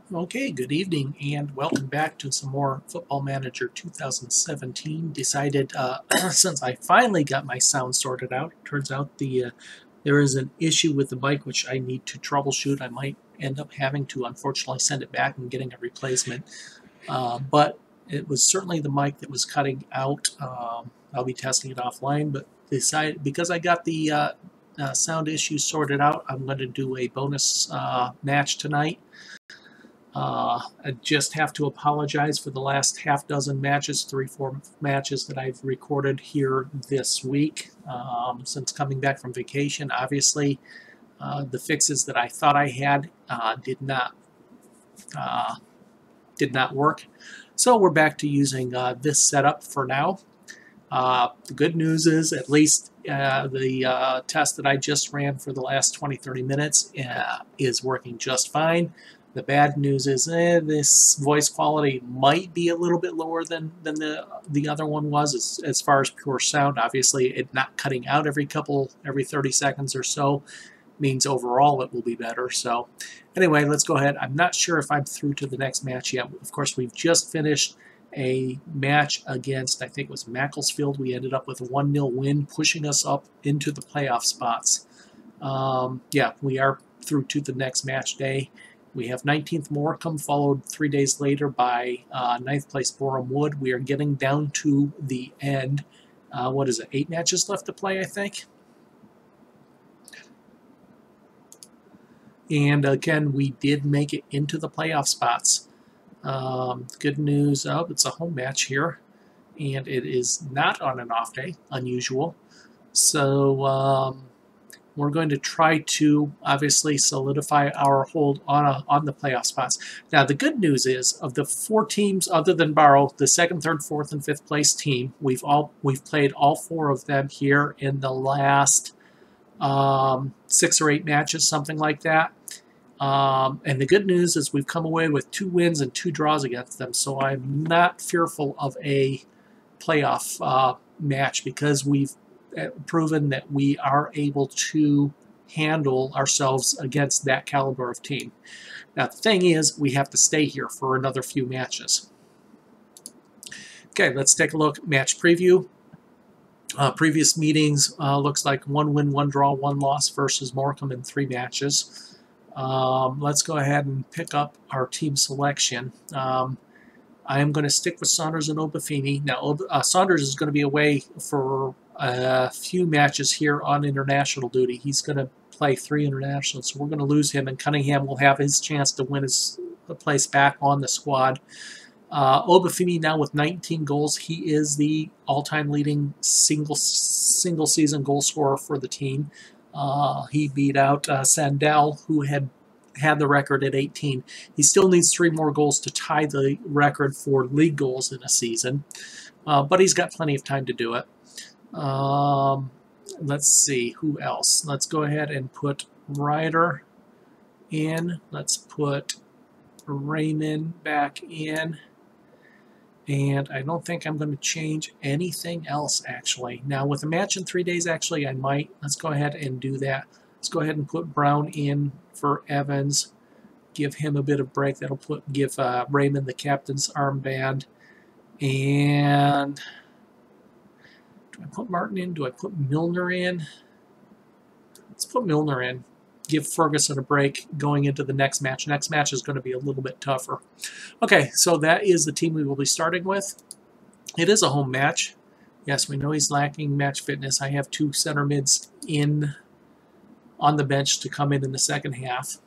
Okay, good evening and welcome back to some more Football Manager 2017. Decided since I finally got my sound sorted out, turns out there is an issue with the mic which I need to troubleshoot. I might end up having to unfortunately send it back and getting a replacement. But it was certainly the mic that was cutting out. I'll be testing it offline, but decided because I got the sound issue sorted out, I'm going to do a bonus match tonight. I just have to apologize for the last half dozen matches, 3-4 matches that I've recorded here this week since coming back from vacation. Obviously, the fixes that I thought I had did not work. So we're back to using this setup for now. The good news is at least the test that I just ran for the last 20-30 minutes is working just fine. The bad news is this voice quality might be a little bit lower than the other one was as far as pure sound. Obviously, it not cutting out every 30 seconds or so means overall it will be better. So anyway, let's go ahead. I'm not sure if I'm through to the next match yet. Of course, we've just finished a match against, I think it was Macclesfield. We ended up with a 1-0 win, pushing us up into the playoff spots. Yeah, we are through to the next match day. We have 19th Morecambe, followed 3 days later by 9th place Boreham Wood. We are getting down to the end. What is it, 8 matches left to play, I think? And again, we did make it into the playoff spots. Good news, it's a home match here, and it is not on an off day, unusual. So we're going to try to obviously solidify our hold on the playoff spots. Now, the good news is of the 4 teams other than Barrow, the 2nd, 3rd, 4th, and 5th place team, we've played all 4 of them here in the last 6 or 8 matches, something like that. And the good news is we've come away with 2 wins and 2 draws against them, so I'm not fearful of a playoff match because we've proven that we are able to handle ourselves against that caliber of team. Now, the thing is, we have to stay here for another few matches. Okay, let's take a look at match preview. Previous meetings looks like 1 win, 1 draw, 1 loss versus Morecambe in 3 matches. Let's go ahead and pick up our team selection. I am going to stick with Saunders and Obafemi. Now, Saunders is going to be away for a few matches here on international duty. He's going to play 3 internationals, so we're going to lose him, and Cunningham will have his chance to win his place back on the squad. Obafemi now with 19 goals. He is the all-time leading single season goal scorer for the team. He beat out Sandell, who had the record at 18. He still needs 3 more goals to tie the record for league goals in a season, but he's got plenty of time to do it. Let's see, who else? Let's go ahead and put Ryder in. Let's put Raymond back in. And I don't think I'm going to change anything else, actually. Now, with a match in 3 days, actually, I might. Let's go ahead and do that. Let's go ahead and put Brown in for Evans. Give him a bit of break. That'll give Raymond the captain's armband. And do I put Martin in? Do I put Milner in? Let's put Milner in. Give Ferguson a break going into the next match. Next match is going to be a little bit tougher. Okay, so that is the team we will be starting with. It is a home match. Yes, we know he's lacking match fitness. I have 2 center mids on the bench to come in the second half.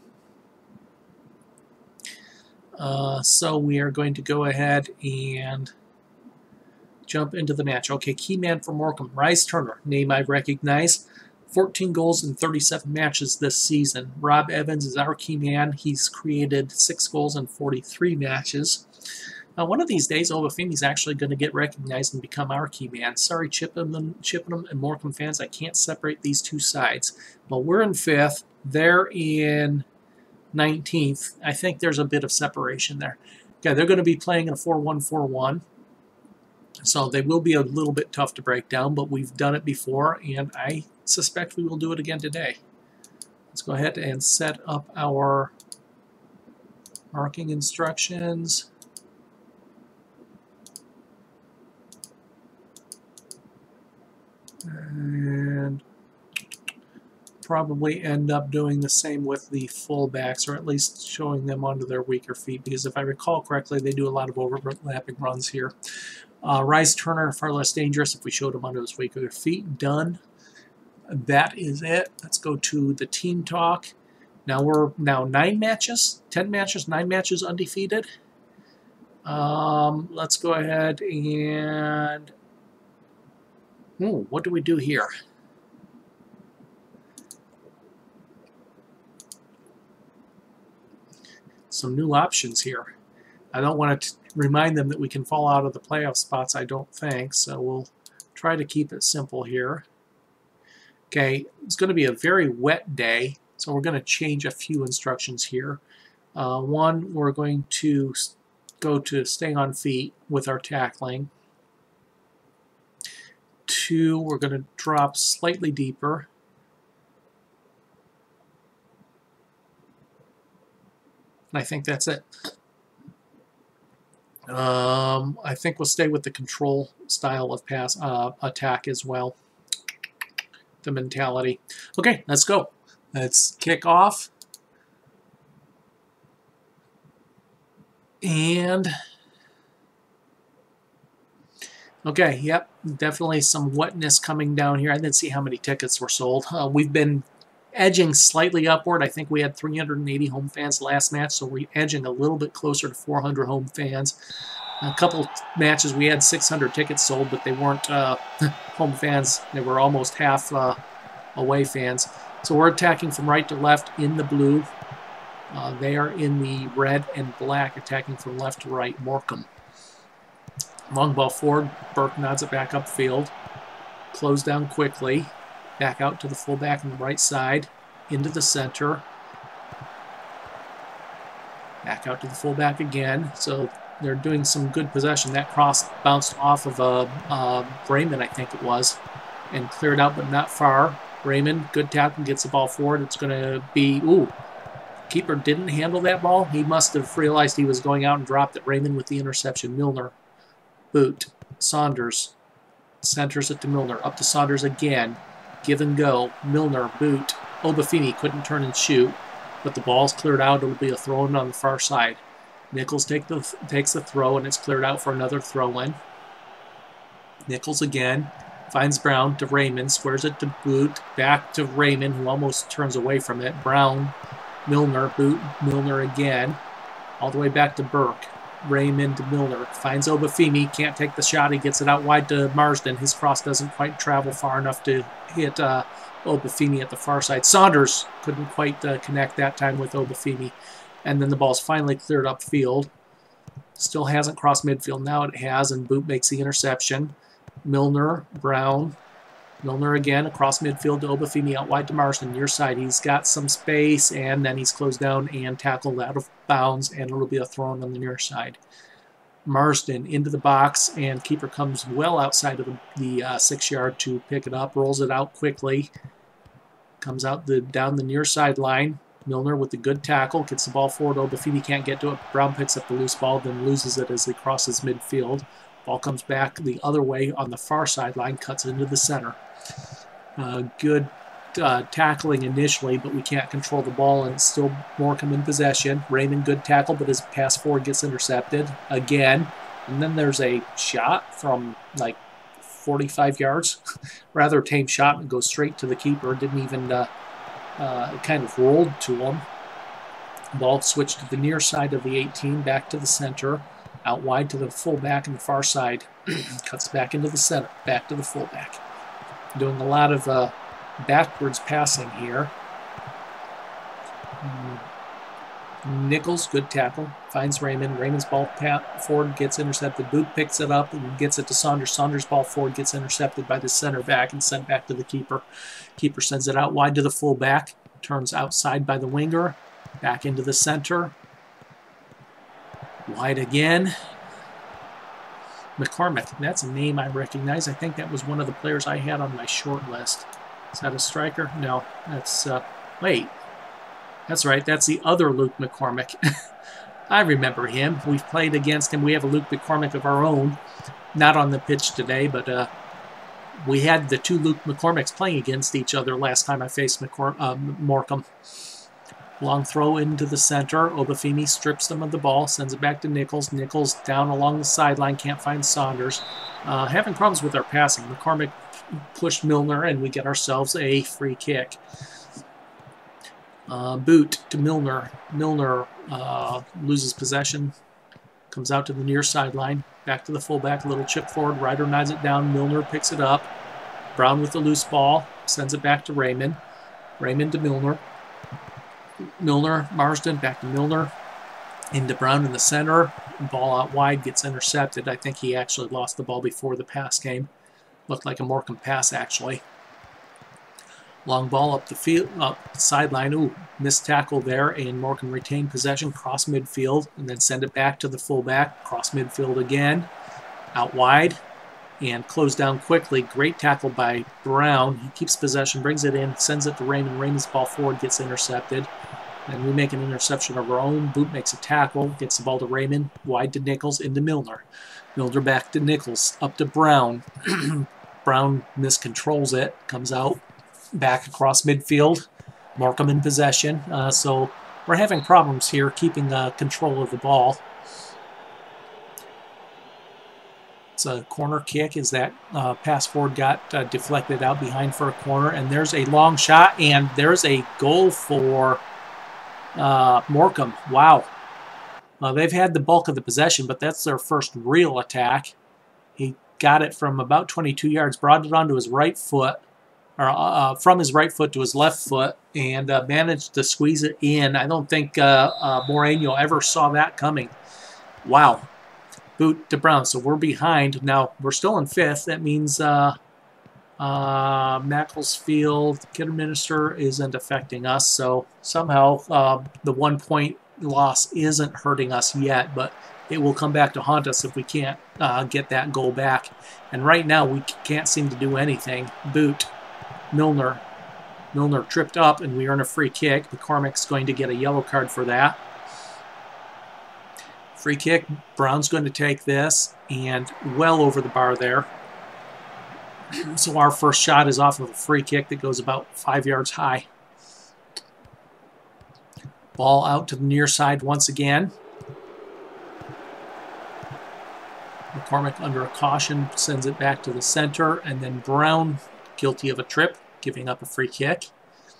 So we are going to go ahead and jump into the match. Okay, key man for Morecambe, Rise Turner, name I recognize. 14 goals in 37 matches this season. Rob Evans is our key man. He's created 6 goals in 43 matches. Now, one of these days, Obafemi is actually going to get recognized and become our key man. Sorry, Chippenham and Morecambe fans, I can't separate these 2 sides. Well, we're in 5th. They're in 19th. I think there's a bit of separation there. Okay, they're going to be playing in a 4-1-4-1. So they will be a little bit tough to break down, but we've done it before, and I suspect we will do it again today. Let's go ahead and set up our Marking instructions. And probably end up doing the same with the fullbacks, or at least showing them onto their weaker feet, because if I recall correctly, they do a lot of overlapping runs here. Rise Turner, far less dangerous if we showed him onto his weaker feet. Done. That is it. Let's go to the team talk. Now we're 9 matches, 10 matches, 9 matches undefeated. Let's go ahead and... what do we do here? Some new options here. I don't want to remind them that we can fall out of the playoff spots, I don't think, so we'll try to keep it simple here. Okay, it's going to be a very wet day, so we're going to change a few instructions here. One, we're going to go to staying on feet with our tackling. 2, we're going to drop slightly deeper. And I think that's it. I think we'll stay with the control style of pass attack as well. The mentality. Okay, let's go. Let's kick off. And okay, yep, definitely some wetness coming down here. I didn't see how many tickets were sold. We've been edging slightly upward. I think we had 380 home fans last match, so we're edging a little bit closer to 400 home fans. A couple matches we had 600 tickets sold, but they weren't home fans. They were almost half away fans. So we're attacking from right to left in the blue. They are in the red and black, attacking from left to right. Morecambe. Long ball forward. Burke nods it back upfield. Close down quickly. Back out to the fullback on the right side. Into the center. Back out to the fullback again. So they're doing some good possession. That cross bounced off of Raymond, I think it was, and cleared out, but not far. Raymond, good tackle, gets the ball forward. It's going to be, keeper didn't handle that ball. He must have realized he was going out and dropped it. Raymond with the interception. Milner, boot. Saunders centers it to Milner. Up to Saunders again. Give and go. Milner, boot. Obafemi couldn't turn and shoot, but the ball's cleared out. It'll be a throw-in on the far side. Nichols takes the throw, and it's cleared out for another throw-in. Nichols again. Finds Brown to Raymond. Squares it to Boot. Back to Raymond, who almost turns away from it. Brown. Milner. Boot. Milner again. All the way back to Burke. Raymond to Milner. Finds Obafemi. Can't take the shot. He gets it out wide to Marsden. His cross doesn't quite travel far enough to hit Obafemi at the far side. Saunders couldn't quite connect that time with Obafemi. And then the ball's finally cleared upfield. Still hasn't crossed midfield. Now it has, and Boot makes the interception. Milner, Brown. Milner again across midfield to Obafemi, out wide to Marsden, near side. He's got some space, and then he's closed down and tackled out of bounds, and it'll be a throw-in on the near side. Marsden into the box, and keeper comes well outside of the 6-yard to pick it up, rolls it out quickly. Comes out down the near sideline. Milner with the good tackle, gets the ball forward. Obafemi can't get to it. Brown picks up the loose ball, then loses it as he crosses midfield. Ball comes back the other way on the far sideline, cuts into the center. Good tackling initially, but we can't control the ball, and it's still Morecambe in possession. Raymond, good tackle, but his pass forward gets intercepted again. And then there's a shot from like 45 yards. Rather tame shot, and goes straight to the keeper. Didn't even kind of rolled to him. Ball switched to the near side of the 18, back to the center. Out wide to the fullback on the far side. Cuts back into the center, back to the fullback. Doing a lot of backwards passing here. Nichols, good tackle, finds Raymond. Raymond's ball forward gets intercepted. Boot picks it up and gets it to Saunders. Saunders' ball forward gets intercepted by the center back and sent back to the keeper. Keeper sends it out wide to the fullback. Turns outside by the winger. Back into the center. Wide again. McCormick, that's a name I recognize. I think that was one of the players I had on my short list. Is that a striker? No, that's, wait. That's right, that's the other Luke McCormick. I remember him. We've played against him. We have a Luke McCormick of our own. Not on the pitch today, but we had the two Luke McCormicks playing against each other last time I faced Morecambe. Long throw into the center. Obafemi strips them of the ball, sends it back to Nichols. Nichols down along the sideline, can't find Saunders. Having problems with our passing. McCormick pushed Milner, and we get ourselves a free kick. Boot to Milner. Milner loses possession, comes out to the near sideline, back to the fullback, little chip forward. Ryder knives it down. Milner picks it up. Brown with the loose ball, sends it back to Raymond. Raymond to Milner. Milner, Marsden, back to Milner. Into Brown in the center. Ball out wide, gets intercepted. I think he actually lost the ball before the pass came. Looked like a Morecambe pass, actually. Long ball up the field, up the sideline. Ooh, missed tackle there, and Morecambe retained possession, cross midfield, and then send it back to the fullback. Cross midfield again, out wide, and closed down quickly. Great tackle by Brown. He keeps possession, brings it in, sends it to Raymond. Raymond's ball forward gets intercepted. And we make an interception of our own. Boot makes a tackle, gets the ball to Raymond, wide to Nichols, into Milner. Milner back to Nichols, up to Brown. Brown miscontrols it, comes out, back across midfield. Morecambe in possession. So we're having problems here keeping control of the ball. It's a corner kick as that pass forward got deflected out behind for a corner. And there's a long shot, and there's a goal for Morecambe. Wow. They've had the bulk of the possession, but that's their first real attack. He got it from about 22 yards, brought it onto his right foot, or from his right foot to his left foot, and managed to squeeze it in. I don't think Moreno ever saw that coming. Wow. Boot to Brown. So we're behind. Now, we're still in fifth. That means Macclesfield, Kidderminster isn't affecting us, so somehow the 1 point loss isn't hurting us yet, but it will come back to haunt us if we can't get that goal back. And right now we can't seem to do anything. Boot, Milner. Milner tripped up, and we earn a free kick. McCormick's going to get a yellow card for that. Free kick. Brown's going to take this, and well over the bar there. So our first shot is off of a free kick that goes about 5 yards high. Ball out to the near side once again. McCormick under a caution sends it back to the center, and then Brown, guilty of a trip, giving up a free kick.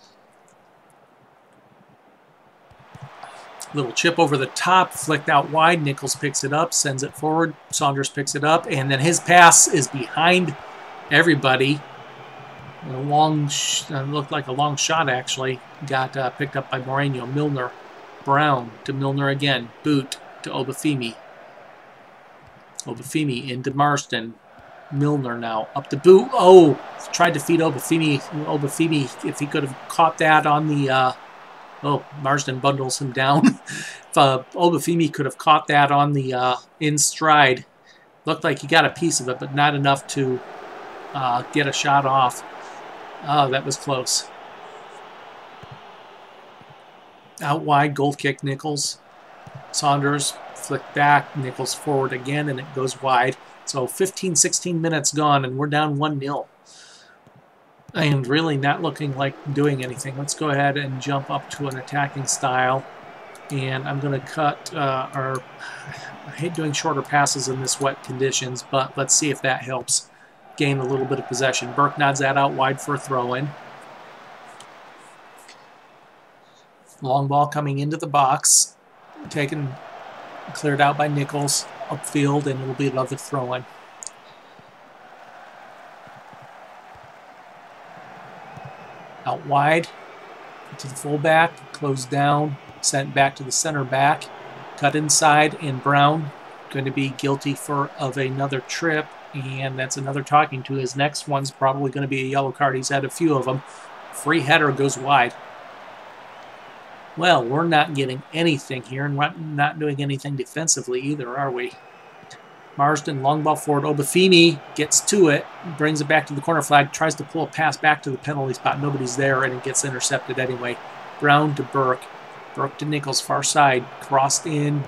Little chip over the top, flicked out wide. Nichols picks it up, sends it forward. Saunders picks it up, and then his pass is behind everybody. A long, looked like a long shot actually. Got picked up by Moreno. Milner, Brown to Milner again. Boot to Obafemi. Obafemi into Marsden. Milner now up to Boot. Oh, tried to feed Obafemi. Obafemi, if he could have caught that on the. Oh, Marsden bundles him down. If Obafemi could have caught that on the in stride, looked like he got a piece of it, but not enough to get a shot off. Oh, that was close. Out wide, goal kick, Nichols. Saunders flicked back, Nichols forward again, and it goes wide. So 15, 16 minutes gone, and we're down 1-0. And really not looking like doing anything. Let's go ahead and jump up to an attacking style. And I'm going to cut I hate doing shorter passes in this wet conditions, but let's see if that helps gain a little bit of possession. Burke nods that out wide for a throw-in. Long ball coming into the box. Taken, cleared out by Nichols upfield, and it'll be another throw-in. Out wide to the fullback, closed down, sent back to the center back, cut inside, and Brown going to be guilty of another trip, and that's another talking to. His next one's probably going to be a yellow card. He's had a few of them. Free header goes wide. Well, we're not getting anything here, and we're not doing anything defensively either, are we? Marsden, long ball forward. Obafemi gets to it, brings it back to the corner flag, tries to pull a pass back to the penalty spot. Nobody's there, and it gets intercepted anyway. Brown to Burke. Burke to Nichols, far side. Crossed in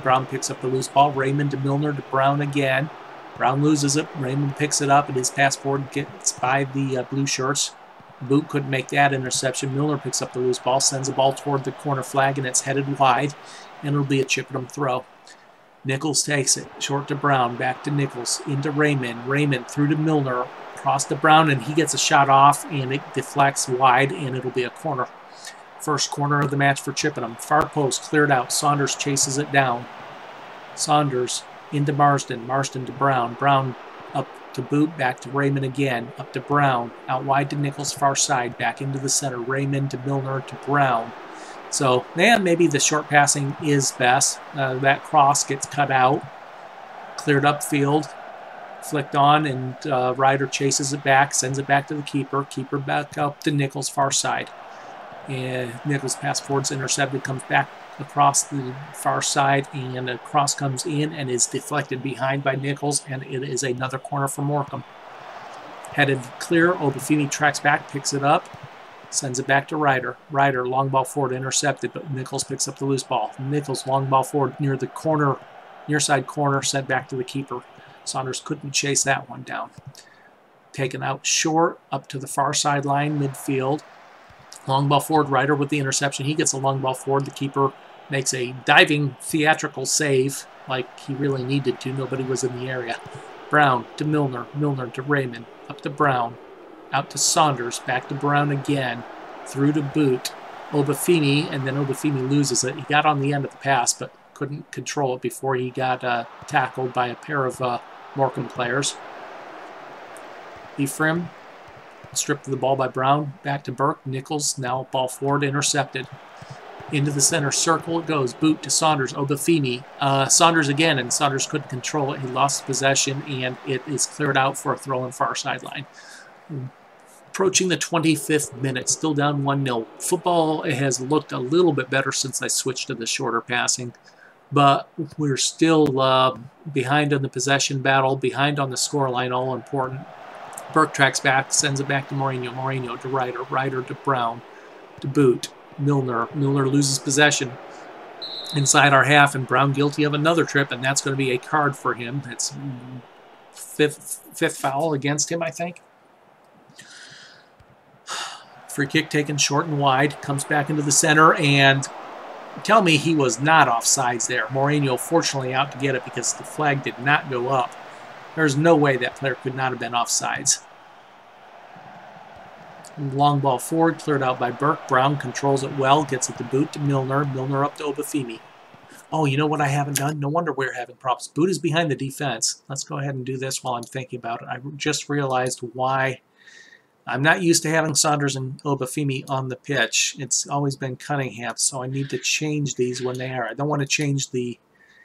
Brown picks up the loose ball. Raymond to Milner to Brown again. Brown loses it. Raymond picks it up, and his pass forward gets by the blue shirts. Boot couldn't make that interception. Milner picks up the loose ball, sends the ball toward the corner flag, and it's headed wide, and it'll be a Chippenham throw. Nichols takes it. Short to Brown. Back to Nichols. Into Raymond. Raymond through to Milner. Across to Brown, and he gets a shot off, and it deflects wide, and it'll be a corner. First corner of the match for Chippenham. Far post cleared out. Saunders chases it down. Saunders into Marsden. Marsden to Brown. Brown up to Boot. Back to Raymond again. Up to Brown. Out wide to Nichols. Far side. Back into the center. Raymond to Milner to Brown. So, yeah, maybe the short passing is best. That cross gets cut out. Cleared upfield. Flicked on, and Ryder chases it back. Sends it back to the keeper. Keeper back up to Nichols. Far side. And Nichols pass forwards intercepted. Comes back across the far side, and a cross comes in and is deflected behind by Nichols, and it is another corner for Morecambe. Headed clear. Obafemi tracks back, picks it up. Sends it back to Ryder. Ryder, long ball forward, intercepted, but Nichols picks up the loose ball. Nichols, long ball forward near the corner, near side corner, sent back to the keeper. Saunders couldn't chase that one down. Taken out short, up to the far sideline, midfield. Long ball forward, Ryder with the interception. He gets a long ball forward. The keeper makes a diving, theatrical save like he really needed to. Nobody was in the area. Brown to Milner. Milner to Raymond. Up to Brown. Out to Saunders, back to Brown again, through to Boot, Obafemi, and then Obafemi loses it. He got on the end of the pass, but couldn't control it before he got tackled by a pair of Morecambe players. S3M stripped the ball by Brown, back to Burke. Nichols, now ball forward, intercepted. Into the center circle it goes. Boot to Saunders, Obafemi. Saunders again, and Saunders couldn't control it. He lost possession, and it is cleared out for a throw in far sideline. Approaching the 25th minute, still down 1-0. Football has looked a little bit better since I switched to the shorter passing, but we're still behind on the possession battle, behind on the scoreline, all important. Burke tracks back, sends it back to Moreno. Moreno to Ryder. Ryder to Brown. To Boot. Milner. Milner loses possession inside our half, and Brown guilty of another trip, and that's going to be a card for him. It's fifth foul against him, I think. Free kick taken short and wide. Comes back into the center, and tell me he was not offsides there. Moreno fortunately out to get it because the flag did not go up. There's no way that player could not have been offsides. Long ball forward, cleared out by Burke. Brown controls it well, gets it to Boot to Milner. Milner up to Obafemi. Oh, you know what I haven't done? No wonder we're having problems. Boot is behind the defense. Let's go ahead and do this while I'm thinking about it. I just realized why. I'm not used to having Saunders and Obafemi on the pitch. It's always been Cunningham, so I need to change these when they are. I don't want to change the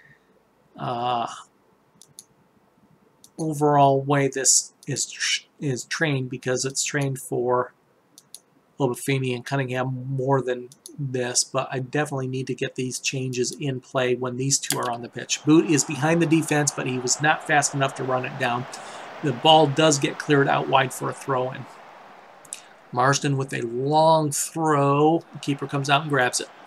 overall way this is trained, because it's trained for Obafemi and Cunningham more than this, but I definitely need to get these changes in play when these two are on the pitch. Boot is behind the defense, but he was not fast enough to run it down. The ball does get cleared out wide for a throw-in. Marsden with a long throw. The keeper comes out and grabs it.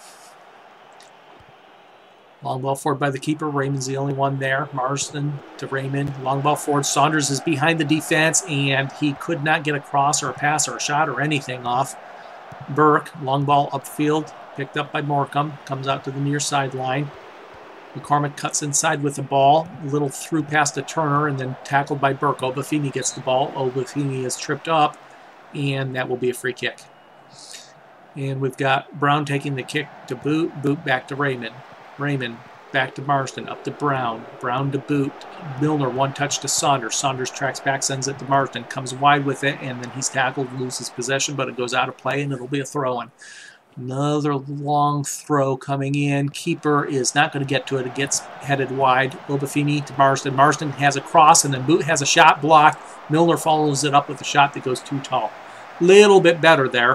Long ball forward by the keeper. Raymond's the only one there. Marsden to Raymond. Long ball forward. Saunders is behind the defense, and he could not get a cross or a pass or a shot or anything off. Burke, long ball upfield. Picked up by Morecambe. Comes out to the near sideline. McCormick cuts inside with the ball. A little through past to Turner, and then tackled by Burke. Obafemi gets the ball. Obafemi is tripped up, and that will be a free kick. And we've got Brown taking the kick to Boot. Boot back to Raymond. Raymond back to Marsden. Up to Brown. Brown to Boot. Milner, one touch to Saunders. Saunders tracks back, sends it to Marsden. Comes wide with it, and then he's tackled, loses possession, but it goes out of play, and it'll be a throw-in. Another long throw coming in. Keeper is not going to get to it. It gets headed wide. Obafemi to Marsden. Marsden has a cross, and then Boot has a shot blocked. Milner follows it up with a shot that goes too tall. Little bit better there.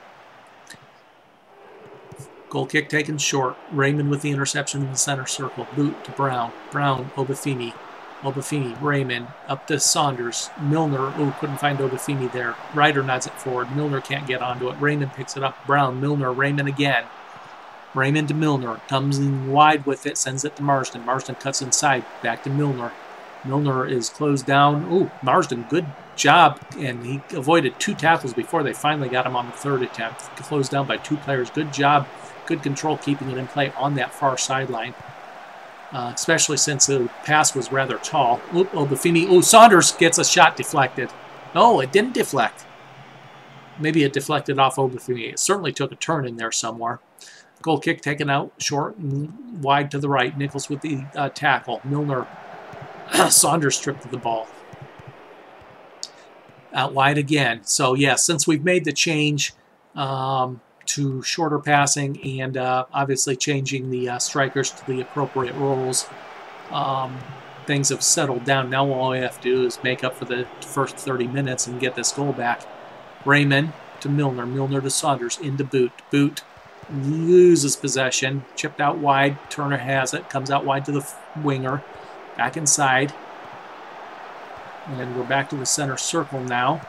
Goal kick taken short. Raymond with the interception in the center circle. Boot to Brown. Brown, Obafemi. Obafemi, Raymond, up to Saunders. Milner, couldn't find Obafemi there. Ryder nods it forward. Milner can't get onto it. Raymond picks it up. Brown, Milner, Raymond again. Raymond to Milner. Comes in wide with it. Sends it to Marsden. Marsden cuts inside. Back to Milner. Milner is closed down. Ooh, Marsden, good job. And he avoided 2 tackles before they finally got him on the 3rd attempt. Closed down by 2 players. Good job. Good control keeping it in play on that far sideline. Especially since the pass was rather tall. Oop, Obafemi. Oh, Saunders gets a shot deflected. No, it didn't deflect. Maybe it deflected off Obafemi. It certainly took a turn in there somewhere. Goal kick taken out short and wide to the right. Nichols with the tackle. Milner. Saunders stripped of the ball. Out wide again. So, yeah, since we've made the change to shorter passing and obviously changing the strikers to the appropriate roles, things have settled down. Now all we have to do is make up for the first 30 minutes and get this goal back. Raymond to Milner. Milner to Saunders. Into Boot. Boot loses possession. Chipped out wide. Turner has it. Comes out wide to the winger. Back inside. And we're back to the center circle now.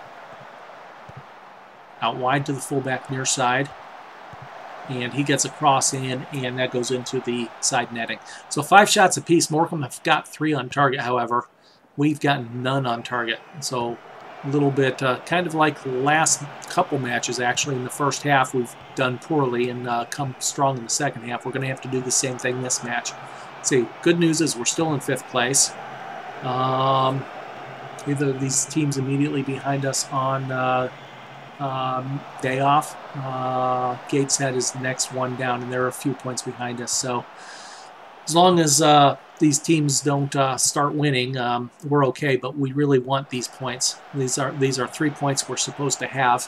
Out wide to the fullback near side. And he gets a cross in, and that goes into the side netting. So 5 shots apiece. Morecambe have got 3 on target, however. We've gotten none on target. So a little bit kind of like the last couple matches, actually, in the first half. We've done poorly and come strong in the second half. We're going to have to do the same thing this match. See, good news is we're still in 5th place. Either of these teams immediately behind us on day off. Gateshead is the next one down, and they're a few points behind us. So as long as these teams don't start winning, we're okay. But we really want these points. These are 3 points we're supposed to have.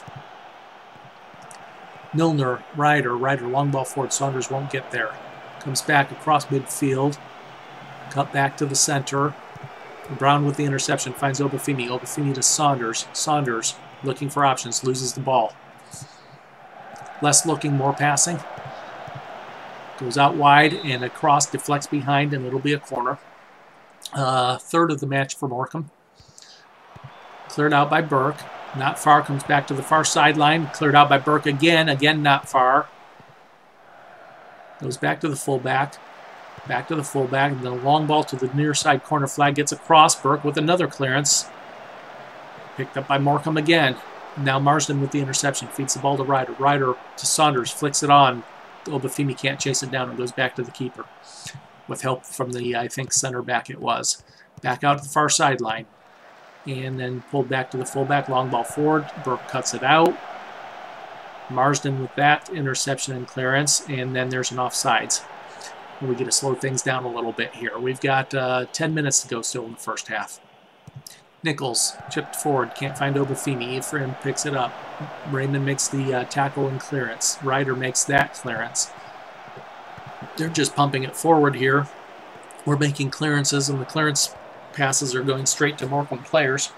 Milner, Ryder, long ball forward. Saunders won't get there. Comes back across midfield. Cut back to the center. Brown with the interception finds Obafemi. Obafemi to Saunders. Saunders looking for options. Loses the ball. Less looking, more passing. Goes out wide and across, deflects behind, and it'll be a corner. 3rd of the match for Morecambe. Cleared out by Burke. Not far. Comes back to the far sideline. Cleared out by Burke again. Again, not far. Goes back to the fullback. Back to the fullback. And then a long ball to the near side corner flag. Gets across. Burke with another clearance. Picked up by Morecambe again. Now Marsden with the interception. Feeds the ball to Ryder. Ryder to Saunders. Flicks it on. Obafemi can't chase it down and goes back to the keeper. With help from the, I think, center back it was. Back out to the far sideline. And then pulled back to the fullback. Long ball forward. Burke cuts it out. Marsden with that interception and clearance. And then there's an offsides. We get to slow things down a little bit here. We've got 10 minutes to go still in the first half. Nichols chipped forward. Can't find Obafemi. Ephraim picks it up. Raymond makes the tackle and clearance. Ryder makes that clearance. They're just pumping it forward here. We're making clearances, and the clearance passes are going straight to Morecambe players.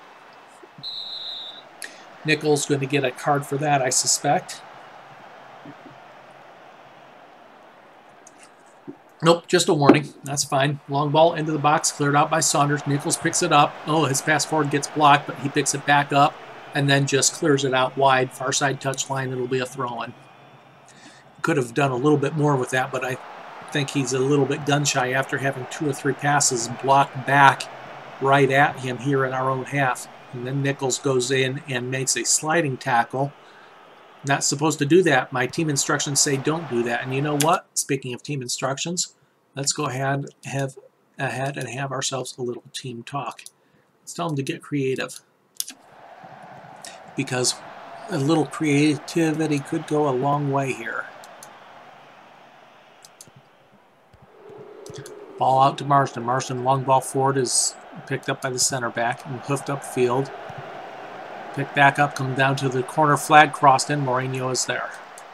Nichols going to get a card for that, I suspect. Nope, just a warning. That's fine. Long ball into the box, cleared out by Saunders. Nichols picks it up. Oh, his pass forward gets blocked, but he picks it back up and then just clears it out wide. Far side touchline, it'll be a throw-in. Could have done a little bit more with that, but I think he's a little bit gun-shy after having 2 or 3 passes blocked back right at him here in our own half. And then Nichols goes in and makes a sliding tackle. Not supposed to do that. My team instructions say don't do that. And you know what? Speaking of team instructions, let's go ahead and have ourselves a little team talk. Let's tell them to get creative. Because a little creativity could go a long way here. Ball out to Marsden. Marsden, long ball forward, is picked up by the center back and hoofed up field. Picked back up, come down to the corner flag, crossed in. Mourinho is there.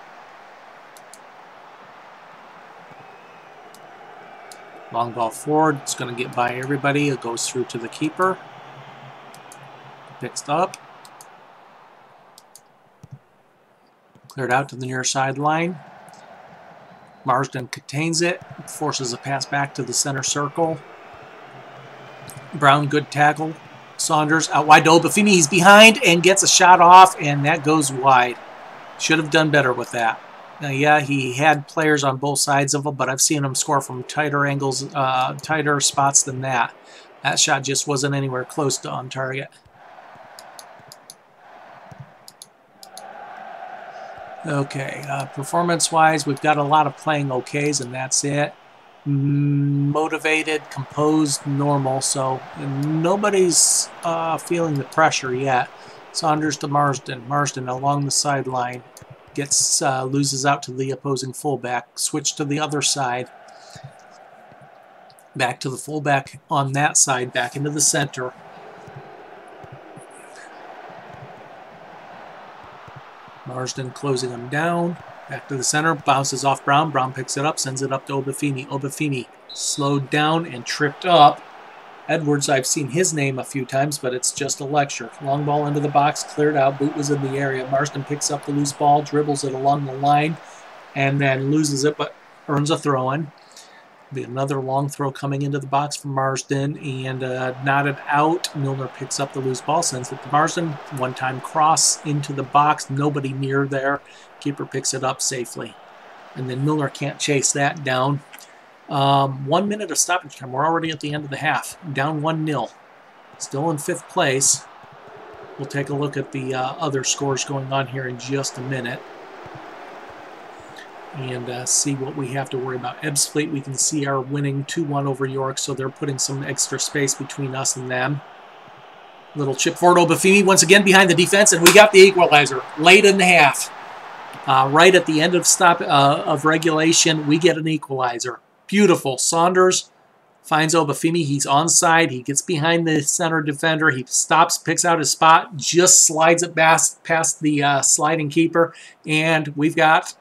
Long ball forward. It's going to get by everybody. It goes through to the keeper. Picks up. Cleared out to the near sideline. Marsden contains it. Forces a pass back to the center circle. Brown, good tackle. Saunders out wide to Obafemi. He's behind and gets a shot off, and that goes wide. Should have done better with that. Yeah, he had players on both sides of him, but I've seen him score from tighter angles, tighter spots than that. That shot just wasn't anywhere close to on target. Okay, performance-wise, we've got a lot of playing okays, and that's it. Motivated, composed, normal, so nobody's feeling the pressure yet. Saunders to Marsden. Marsden along the sideline gets loses out to the opposing fullback. Switch to the other side. Back to the fullback on that side, back into the center. Marsden closing him down. Back to the center, bounces off Brown. Brown picks it up, sends it up to Obafemi. Obafemi slowed down and tripped up. Edwards, I've seen his name a few times, but it's just a lecture. Long ball into the box, cleared out. Boot was in the area. Marsden picks up the loose ball, dribbles it along the line, and then loses it, but earns a throw-in. Be another long throw coming into the box from Marsden, and knotted out. Milner picks up the loose ball, sends it to Marsden. One-time cross into the box, nobody near there. Keeper picks it up safely. And then Milner can't chase that down. 1 minute of stoppage time. We're already at the end of the half. Down 1-0. Still in 5th place. We'll take a look at the other scores going on here in just a minute. And see what we have to worry about. Ebbsfleet, we can see, are winning 2-1 over York, so they're putting some extra space between us and them. Little chip forward. Obafemi once again behind the defense, and we got the equalizer late in the half. Right at the end of regulation, we get an equalizer. Beautiful. Saunders finds Obafemi. He's onside. He gets behind the center defender. He stops, picks out his spot, just slides it past the sliding keeper, and we've got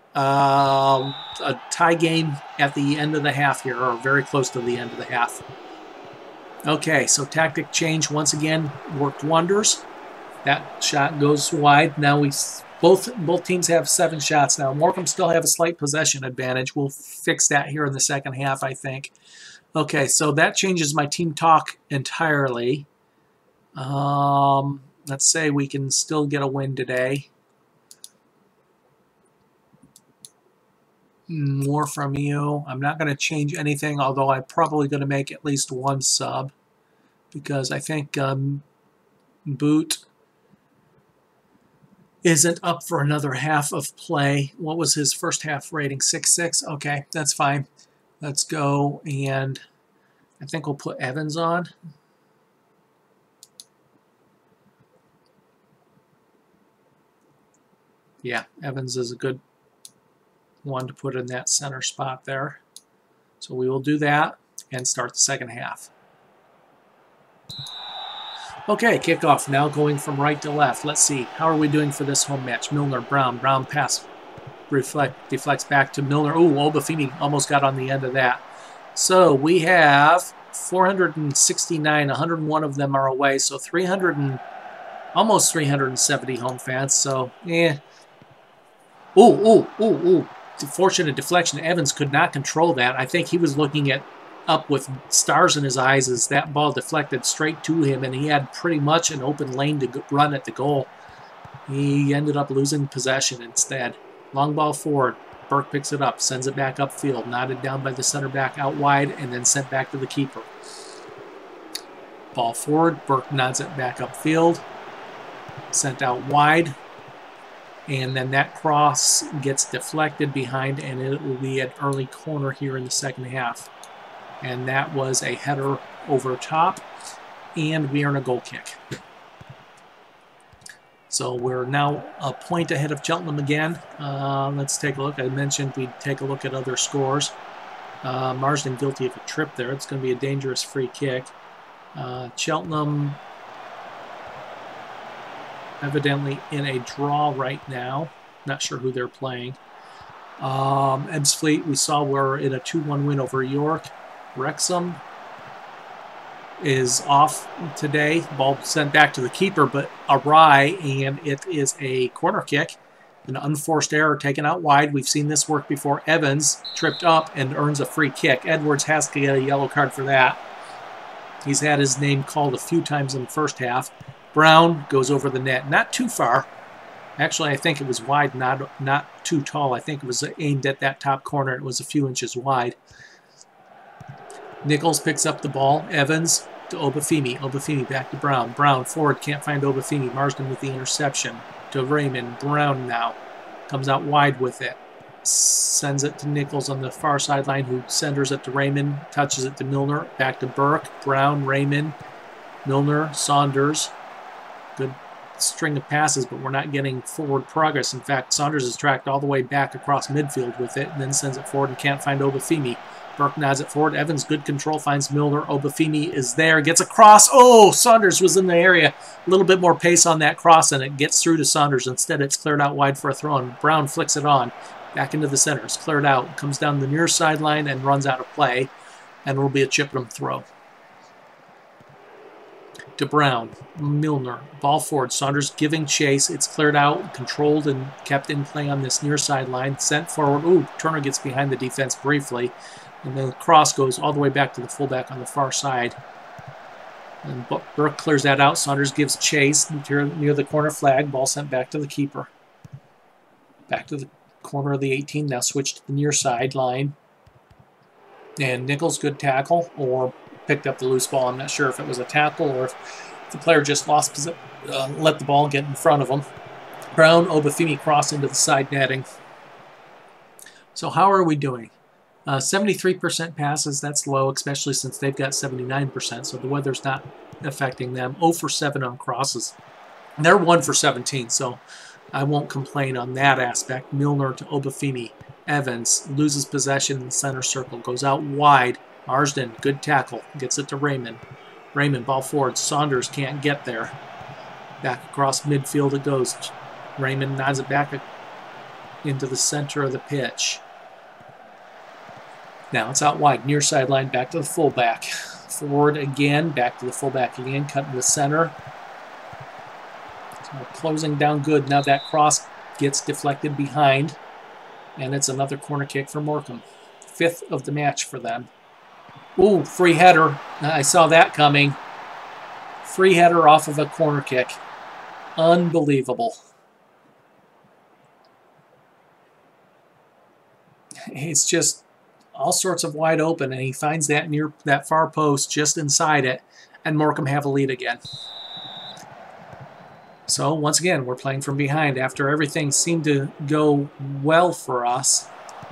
a tie game at the end of the half here, or very close to the end of the half. Okay, so tactic change once again worked wonders. That shot goes wide. Now both teams have 7 shots now. Morecambe still have a slight possession advantage. We'll fix that here in the second half, I think. Okay, so that changes my team talk entirely. Let's say we can still get a win today. More from you. I'm not going to change anything, although I'm probably going to make at least 1 sub, because I think Boot isn't up for another half of play. What was his first half rating? 6.6? Okay, that's fine. Let's go, and I think we'll put Evans on. Yeah, Evans is a good one to put in that center spot there. So we will do that and start the second half. Okay, kickoff now going from right to left. Let's see, how are we doing for this home match? Milner, Brown pass deflects back to Milner. Oh, Obafemi almost got on the end of that. So we have 469, 101 of them are away, so almost 370 home fans. So, yeah. Ooh. Fortunate deflection. Evans could not control that. I think he was looking up with stars in his eyes as that ball deflected straight to him, and he had pretty much an open lane to run at the goal. He ended up losing possession instead. Long ball forward. Burke picks it up, sends it back upfield, knotted down by the center back out wide, and then sent back to the keeper. Ball forward. Burke nods it back upfield, sent out wide. And then that cross gets deflected behind, and it will be an early corner here in the second half. And that was a header over top, and we earn a goal kick. So we're now a point ahead of Cheltenham again. Let's take a look. I mentioned we'd take a look at other scores. Marsden guilty of a trip there. It's going to be a dangerous free kick. Cheltenham evidently in a draw right now. Not sure who they're playing. Ebbsfleet, we saw we're in a 2-1 win over York. Wrexham is off today. Ball sent back to the keeper, but awry, and it is a corner kick. An unforced error taken out wide. We've seen this work before. Evans tripped up and earns a free kick. Edwards has to get a yellow card for that. He's had his name called a few times in the first half. Brown goes over the net. Not too far. Actually, I think it was wide, not too tall. I think it was aimed at that top corner. It was a few inches wide. Nichols picks up the ball. Evans to Obafemi. Obafemi back to Brown. Brown forward, can't find Obafemi. Marsden with the interception to Raymond. Brown now comes out wide with it. Sends it to Nichols on the far sideline, who centers it to Raymond. Touches it to Milner. Back to Burke. Brown, Raymond, Milner, Saunders. Good string of passes, but we're not getting forward progress. In fact, Saunders is tracked all the way back across midfield with it and then sends it forward and can't find Obafemi. Burke nods it forward. Evans, good control, finds Milner. Obafemi is there, gets across. Oh, Saunders was in the area. A little bit more pace on that cross, and it gets through to Saunders. Instead, it's cleared out wide for a throw, and Brown flicks it on. Back into the center. It's cleared out. Comes down the near sideline and runs out of play, and it'll be a Chippenham throw. To Brown, Milner, ball forward. Saunders giving chase. It's cleared out, controlled, and kept in play on this near sideline. Sent forward. Ooh, Turner gets behind the defense briefly. And then the cross goes all the way back to the fullback on the far side. And Burke clears that out. Saunders gives chase near the corner flag. Ball sent back to the keeper. Back to the corner of the 18. Now switched to the near sideline. And Nichols, good tackle, or picked up the loose ball. I'm not sure if it was a tackle or if the player just let the ball get in front of him. Brown, Obafemi cross into the side netting. So how are we doing? 73% passes, that's low, especially since they've got 79%, so the weather's not affecting them. 0 for 7 on crosses. They're 1 for 17, so I won't complain on that aspect. Milner to Obafemi. Evans loses possession in the center circle, goes out wide. Marsden, good tackle, gets it to Raymond. Raymond, ball forward. Saunders can't get there. Back across midfield it goes. Raymond nods it back into the center of the pitch. Now it's out wide, near sideline, back to the fullback. Forward again, back to the fullback again, cut in the center. So we're closing down good. Now that cross gets deflected behind, and it's another corner kick for Morecambe. 5th of the match for them. Ooh, free header. I saw that coming. Free header off of a corner kick. Unbelievable. It's just all sorts of wide open, and he finds that near that far post just inside it, and Morecambe have a lead again. So once again, we're playing from behind after everything seemed to go well for us.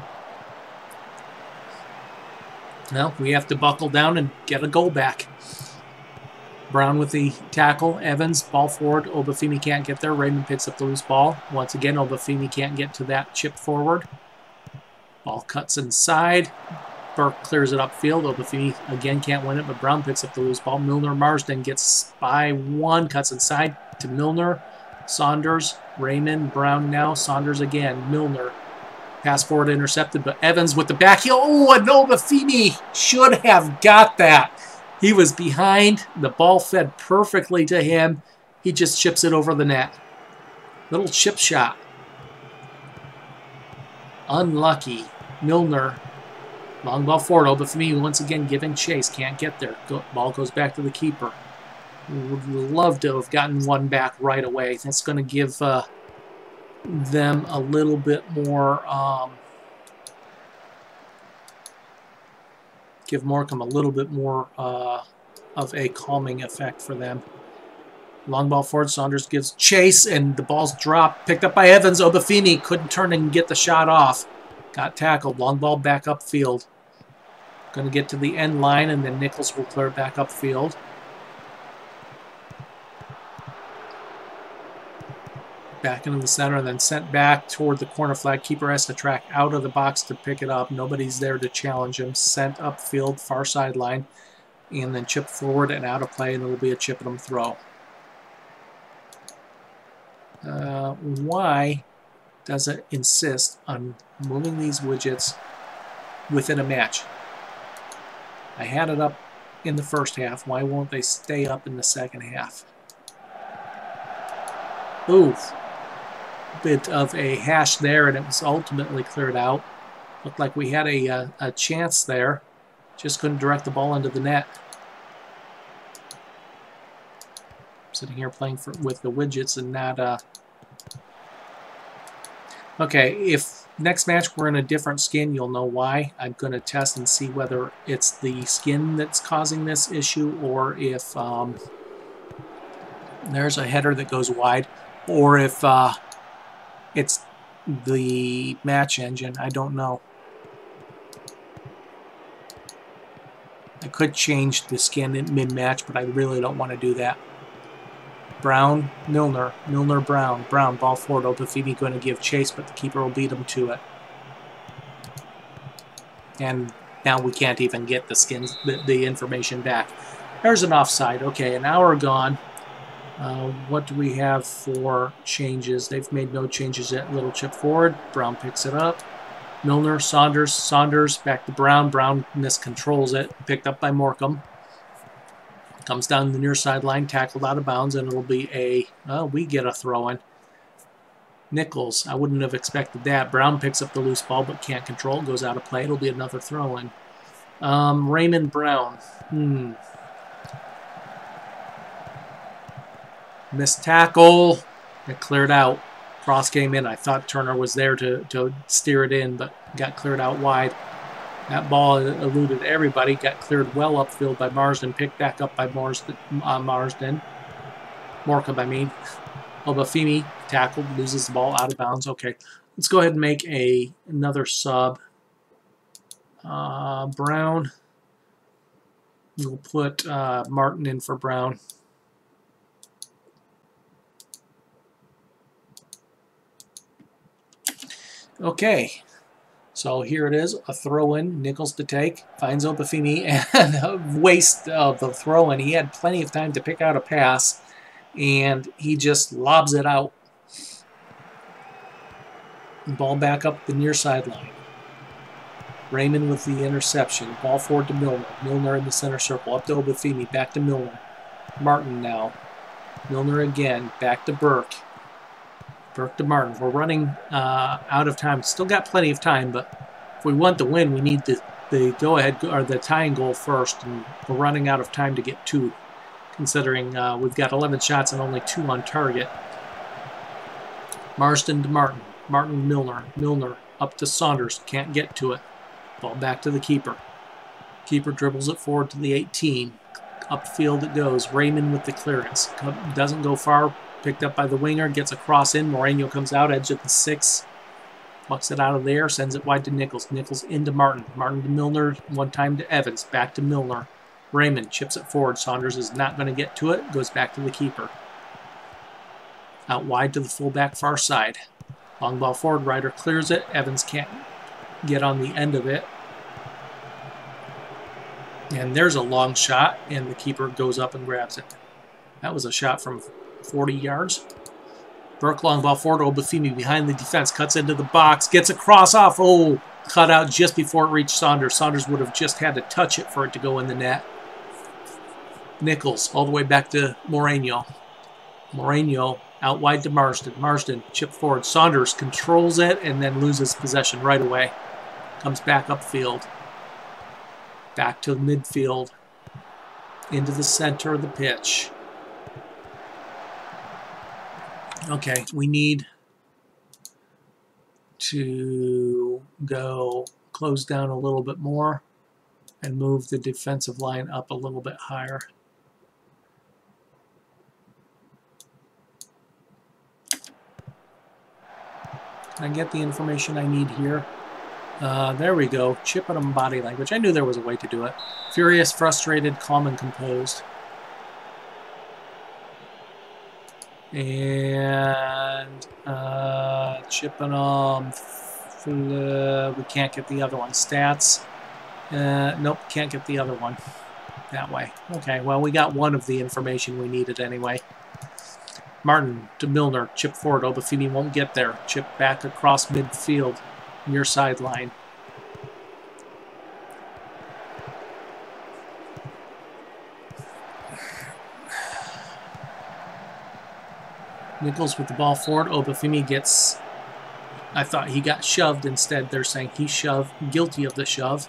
Now we have to buckle down and get a goal back. Brown with the tackle. Evans, ball forward. Obafemi can't get there. Raymond picks up the loose ball. Once again, Obafemi can't get to that chip forward. Ball cuts inside. Burke clears it upfield. Obafemi again can't win it, but Brown picks up the loose ball. Milner, Marsden gets by one, cuts inside to Milner. Saunders, Raymond, Brown now. Saunders again. Milner. Pass forward intercepted, but Evans with the back heel. Oh, and Obafemi should have got that. He was behind. The ball fed perfectly to him. He just chips it over the net. Little chip shot. Unlucky. Milner. Long ball forward. Obafemi once again giving chase. Can't get there. Ball goes back to the keeper. Would love to have gotten one back right away. That's going to give them a little bit more, give Morecambe a little bit more of a calming effect for them. Long ball forward, Saunders gives chase, and the ball's dropped, picked up by Evans. Obafemi couldn't turn and get the shot off. Got tackled. Long ball back upfield. Going to get to the end line, and then Nichols will clear it back upfield. Back into the center, and then sent back toward the corner flag. Keeper has to track out of the box to pick it up. Nobody's there to challenge him. Sent upfield, far sideline, and then chipped forward and out of play, and it'll be a Chippenham throw. Why does it insist on moving these widgets within a match? I had it up in the first half. Why won't they stay up in the second half? Oof. Bit of a hash there, and it was ultimately cleared out. Looked like we had a chance there. Just couldn't direct the ball into the net. Sitting here playing with the widgets and not Okay, if next match we're in a different skin, you'll know why. I'm going to test and see whether it's the skin that's causing this issue, or if there's a header that goes wide, or if it's the match engine. I don't know. I could change the skin in mid-match, but I really don't want to do that. Brown, Milner, Milner, Brown, Brown, ball forward. Obafemi going to give chase, but the keeper will beat him to it. And now we can't even get the information back. There's an offside. Okay, an hour gone. What do we have for changes? They've made no changes yet. Little chip forward. Brown picks it up. Milner, Saunders, Saunders, back to Brown. Brown miscontrols it. Picked up by Morecambe. Comes down the near sideline, tackled out of bounds, and it'll be a, we get a throw-in. Nichols, I wouldn't have expected that. Brown picks up the loose ball but can't control it, goes out of play. It'll be another throw-in. Raymond Brown. Missed tackle. It cleared out. Cross came in. I thought Turner was there to steer it in, but got cleared out wide. That ball eluded everybody. Got cleared well upfield by Marsden. Picked back up by Morecambe, I mean. Obafemi tackled, loses the ball out of bounds. Okay, let's go ahead and make another sub. Brown. We'll put Martin in for Brown. Okay, so here it is, a throw-in, Nichols to take, finds Obafemi, and a waste of the throw-in. He had plenty of time to pick out a pass, and he just lobs it out. Ball back up the near sideline. Raymond with the interception. Ball forward to Milner. Milner in the center circle. Up to Obafemi. Back to Milner. Martin now. Milner again. Back to Burke. Burke to Martin. We're running out of time. Still got plenty of time, but if we want the win, we need the go-ahead or the tying goal first, and we're running out of time to get 2, considering we've got 11 shots and only 2 on target. Marsden to Martin. Martin to Milner. Milner up to Saunders. Can't get to it. Ball back to the keeper. Keeper dribbles it forward to the 18. Upfield it goes. Raymond with the clearance. Doesn't go far. Picked up by the winger. Gets a cross in. Moreno comes out. Edge at the 6. Plucks it out of there. Sends it wide to Nichols. Nichols into Martin. Martin to Milner. One time to Evans. Back to Milner. Raymond chips it forward. Saunders is not going to get to it. Goes back to the keeper. Out wide to the fullback far side. Long ball forward. Ryder clears it. Evans can't get on the end of it. And there's a long shot, and the keeper goes up and grabs it. That was a shot from 40 yards. Burke long ball forward. Obafemi behind the defense. Cuts into the box. Gets a cross off. Oh, cut out just before it reached Saunders. Saunders would have just had to touch it for it to go in the net. Nichols all the way back to Moreno. Moreno out wide to Marsden. Marsden chip forward. Saunders controls it and then loses possession right away. Comes back upfield. Back to midfield. Into the center of the pitch. Okay, we need to go close down a little bit more and move the defensive line up a little bit higher. Can I get the information I need here? There we go. Chippenham body language. I knew there was a way to do it. Furious, frustrated, calm, and composed. And Chippenham. We can't get the other one. Stats. Nope, can't get the other one. That way. Okay, well, we got one of the information we needed anyway. Martin to Milner. Chip forward. Obafemi won't get there. Chip back across midfield. Near sideline. Nichols with the ball forward. Obafemi gets... I thought he got shoved. Instead, they're saying he shoved. Guilty of the shove.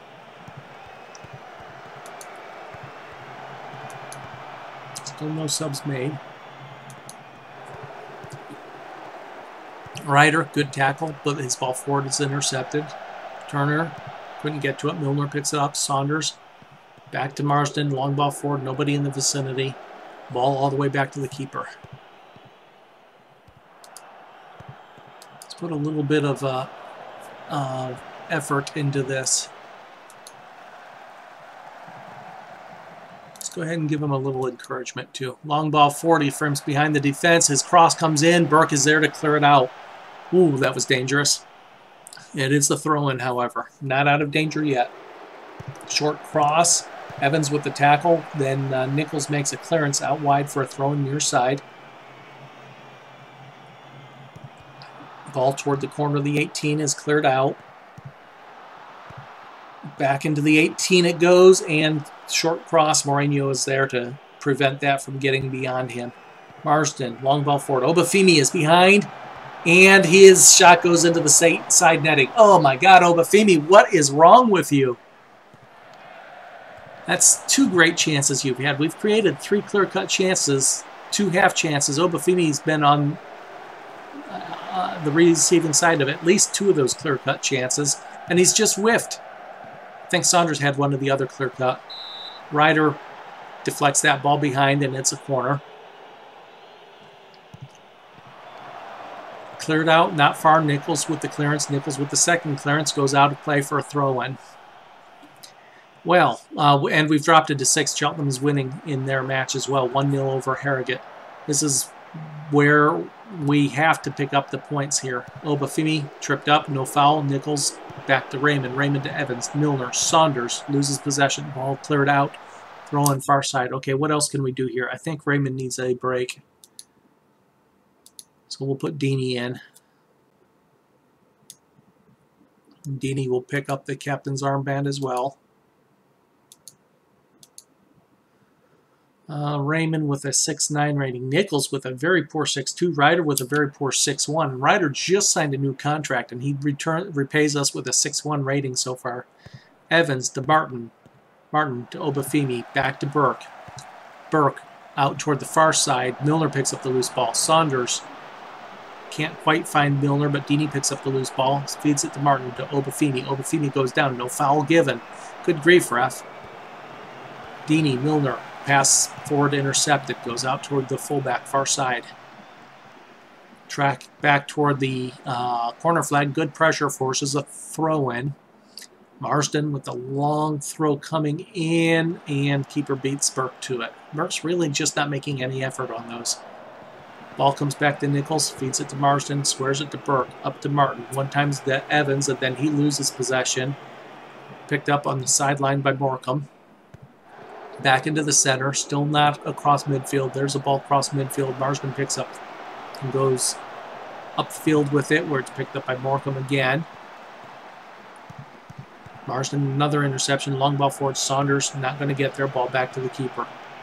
Still no subs made. Ryder, good tackle, but his ball forward is intercepted. Turner couldn't get to it. Milner picks it up. Saunders back to Marsden. Long ball forward. Nobody in the vicinity. Ball all the way back to the keeper. Let's put a little bit of effort into this. Let's go ahead and give him a little encouragement too. Long ball forward. He frames behind the defense. His cross comes in. Burke is there to clear it out. Ooh, that was dangerous. It is the throw-in, however. Not out of danger yet. Short cross. Evans with the tackle. Then Nichols makes a clearance out wide for a throw-in near side. Ball toward the corner of the 18 is cleared out. Back into the 18 it goes, and short cross. Mourinho is there to prevent that from getting beyond him. Marsden, long ball forward. Obafemi is behind. And his shot goes into the side netting. Oh my God, Obafemi, what is wrong with you? That's 2 great chances you've had. We've created 3 clear-cut chances, 2 half chances. Obafemi's been on the receiving side of at least 2 of those clear-cut chances, and he's just whiffed. I think Saunders had one of the other clear-cut. Ryder deflects that ball behind, and it's a corner. Cleared out, not far. Nichols with the clearance. Nichols with the second clearance goes out of play for a throw-in. Well, and we've dropped it to 6. Cheltenham's winning in their match as well, 1-0 over Harrogate. This is where we have to pick up the points here. Obafemi tripped up, no foul. Nichols back to Raymond. Raymond to Evans. Milner. Saunders loses possession. Ball cleared out. Throw-in far side. Okay, what else can we do here? I think Raymond needs a break. So we'll put Deeney in. Deeney will pick up the captain's armband as well. Raymond with a 6.9 rating. Nichols with a very poor 6.2. Ryder with a very poor 6.1. Ryder just signed a new contract, and he repays us with a 6.1 rating so far. Evans to Martin. Martin to Obafemi. Back to Burke. Burke out toward the far side. Milner picks up the loose ball. Saunders can't quite find Milner, but Deeney picks up the loose ball. Feeds it to Martin to Obafemi. Obafemi goes down. No foul given. Good grief, ref. Deeney, Milner. Pass forward intercepted. Goes out toward the fullback, far side. Track back toward the corner flag. Good pressure, forces a throw-in. Marsden with the long throw coming in, and keeper beats Burke to it. Burke's really just not making any effort on those. Ball comes back to Nichols, feeds it to Marsden, squares it to Burke, up to Martin. One time's to Evans, and then he loses possession. Picked up on the sideline by Morecambe. Back into the center, still not across midfield. There's a ball across midfield. Marsden picks up and goes upfield with it, where it's picked up by Morecambe again. Marsden, another interception. Long ball forward. Saunders not going to get there. Ball back to the keeper.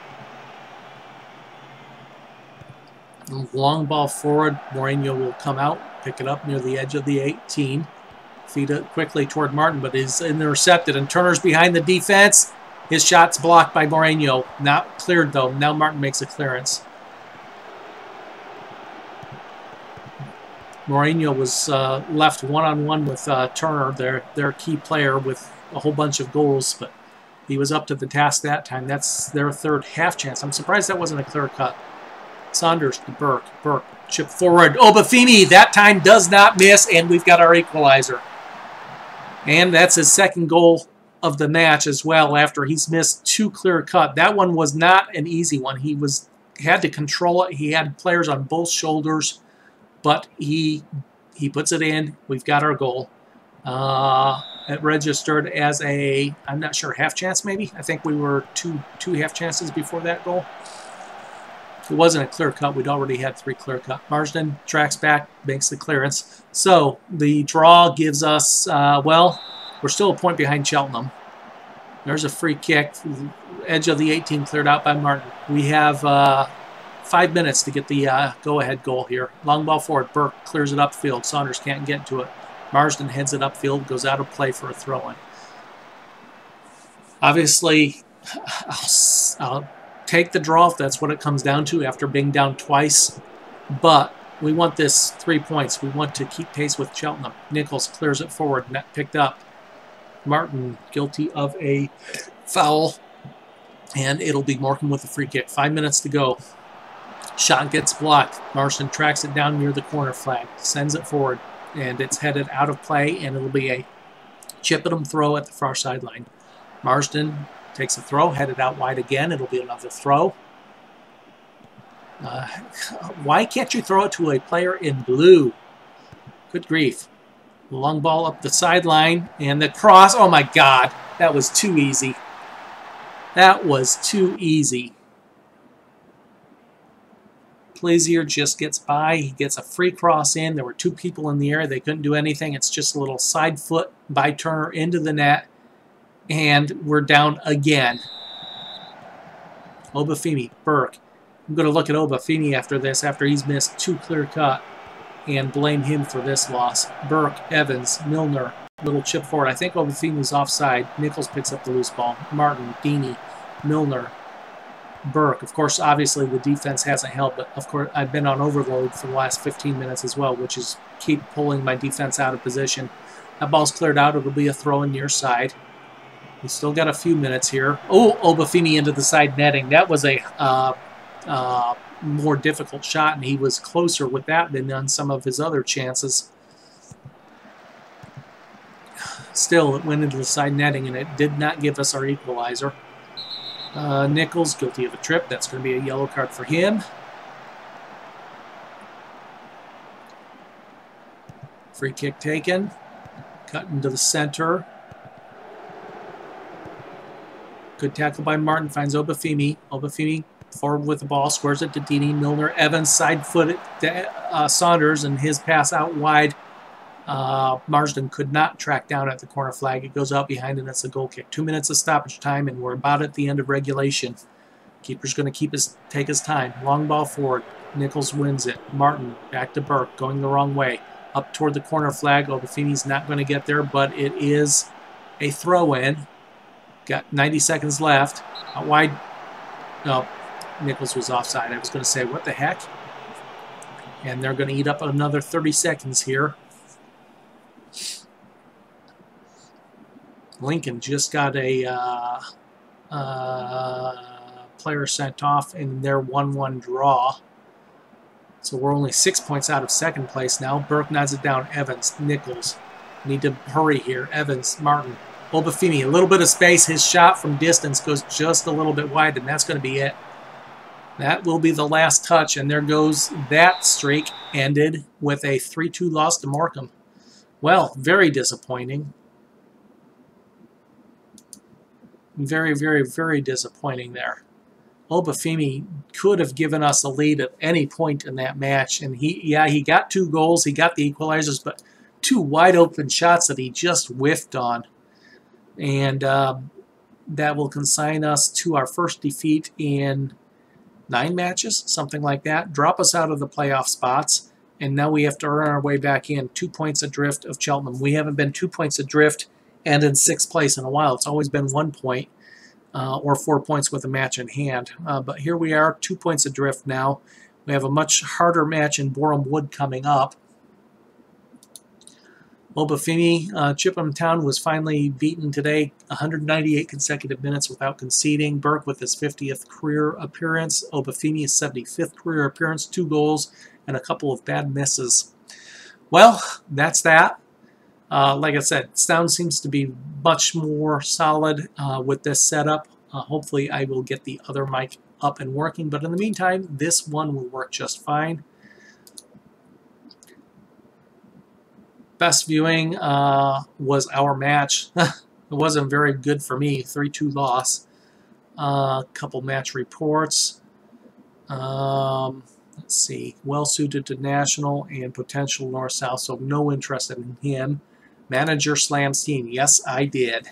Long ball forward. Mourinho will come out, pick it up near the edge of the 18. Feed it quickly toward Martin, but is intercepted, and Turner's behind the defense. His shot's blocked by Mourinho. Not cleared, though. Now Martin makes a clearance. Mourinho was left one-on-one with Turner, their key player, with a whole bunch of goals, but he was up to the task that time. That's their 3rd half chance. I'm surprised that wasn't a clear cut. Saunders to Burke. Burke, chip forward. Obafemi, that time does not miss, and we've got our equalizer. And that's his 2nd goal of the match as well, after he's missed 2 clear cut. That one was not an easy one. He had to control it. He had players on both shoulders, but he puts it in. We've got our goal. It registered as a, I'm not sure, half chance maybe? I think we were two half chances before that goal. If it wasn't a clear cut, we'd already had 3 clear cut. Marsden tracks back, makes the clearance. So the draw gives us, well, we're still a point behind Cheltenham. There's a free kick. Edge of the 18 cleared out by Martin. We have 5 minutes to get the go-ahead goal here. Long ball forward. Burke clears it upfield. Saunders can't get to it. Marsden heads it upfield, goes out of play for a throw-in. Obviously, I'll take the draw if that's what it comes down to after being down twice. But We want this 3 points. We want to keep pace with Cheltenham. Nichols clears it forward. Net picked up. Martin guilty of a foul. And it'll be Morecambe with the free kick. 5 minutes to go. Shot gets blocked. Marston tracks it down near the corner flag. Sends it forward. And it's headed out of play. And it'll be a Chippenham throw at the far sideline. Marsden takes a throw. Headed out wide again. It'll be another throw. Why can't you throw it to a player in blue? Good grief. Long ball up the sideline. And the cross. Oh my God. That was too easy. That was too easy. Plaisier just gets by. He gets a free cross in. There were 2 people in the area. They couldn't do anything. It's just a little side foot by Turner into the net. And we're down again. Obafemi, Burke. I'm going to look at Obafemi after this, after he's missed 2 clear cut, and blame him for this loss. Burke, Evans, Milner, little chip forward. I think Obafemi's offside. Nichols picks up the loose ball. Martin, Deeney, Milner, Burke. Of course, obviously the defense hasn't held, but of course I've been on overload for the last 15 minutes as well, which is keep pulling my defense out of position. That ball's cleared out. It'll be a throw in near side. We still got a few minutes here. Oh, Obafemi into the side netting. That was a more difficult shot, and he was closer with that than on some of his other chances. Still, it went into the side netting, and it did not give us our equalizer. Nichols, guilty of a trip. That's going to be a yellow card for him. Free kick taken. Cut into the center. Good tackle by Martin. Finds Obafemi. Obafemi forward with the ball. Squares it to Deeney. Milner. Evans side foot to Saunders, and his pass out wide. Marsden could not track down at the corner flag. It goes out behind, and it's a goal kick. 2 minutes of stoppage time, and we're about at the end of regulation. Keeper's going to take his time. Long ball forward. Nichols wins it. Martin back to Burke, going the wrong way. Up toward the corner flag. Obafemi's not going to get there, but it is a throw-in. Got 90 seconds left. Out wide. No, Nichols was offside. I was going to say, what the heck? And they're going to eat up another 30 seconds here. Lincoln just got a player sent off in their 1-1 draw. So we're only 6 points out of second place now. Burke nods it down. Evans, Nichols. Need to hurry here. Evans, Martin, Obafemi. A little bit of space. His shot from distance goes just a little bit wide, and that's going to be it. That will be the last touch, and there goes that streak. Ended with a 3-2 loss to Morecambe. Well, very disappointing. Very, very, very disappointing there. Obafemi could have given us a lead at any point in that match, and he got 2 goals, he got the equalizers, but 2 wide open shots that he just whiffed on. And that will consign us to our first defeat in 9 matches, something like that. Drop us out of the playoff spots, and now we have to earn our way back in. 2 points adrift of Cheltenham. We haven't been 2 points adrift and in 6th place in a while. It's always been 1 point or 4 points with a match in hand. But here we are, 2 points adrift now. We have a much harder match in Boreham Wood coming up. Obafemi, Chippenham Town was finally beaten today, 198 consecutive minutes without conceding. Burke with his 50th career appearance. Obafemi's 75th career appearance, 2 goals, and a couple of bad misses. Well, that's that. Like I said, sound seems to be much more solid with this setup. Hopefully I will get the other mic up and working, but in the meantime, this one will work just fine. Best viewing was our match. It wasn't very good for me, 3-2 loss. Couple match reports. Let's see, well suited to national and potential north-south, so no interest in him. Manager slams team. Yes, I did.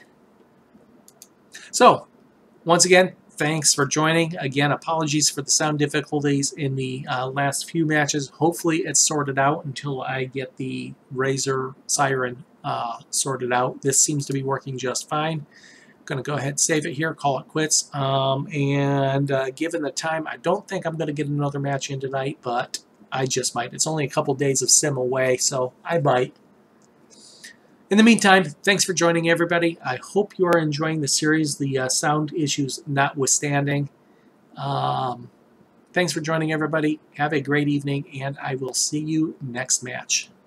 So, once again, thanks for joining. Again, apologies for the sound difficulties in the last few matches. Hopefully it's sorted out until I get the Razor Siren sorted out. This seems to be working just fine. Going to go ahead and save it here, call it quits. And given the time, I don't think I'm going to get another match in tonight, but I just might. It's only a couple days of sim away, so I might. In the meantime, thanks for joining, everybody. I hope you are enjoying the series, the sound issues notwithstanding. Thanks for joining, everybody. Have a great evening, and I will see you next match.